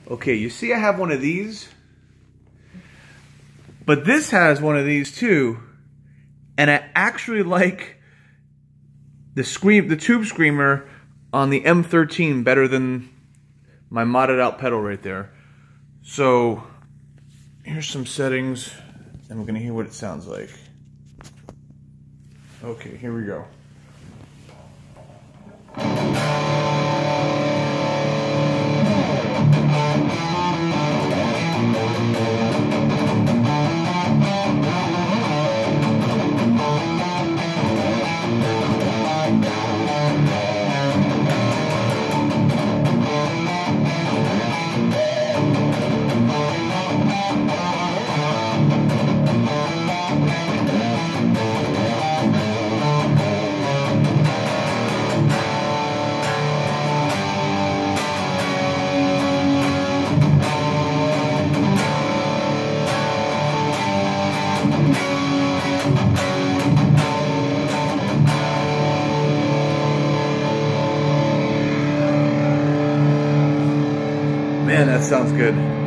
Okay, you see I have one of these, but this has one of these too, and I actually like the tube screamer on the M13 better than my modded out pedal right there. So here's some settings, and we're gonna hear what it sounds like. Okay, here we go. Man, that sounds good.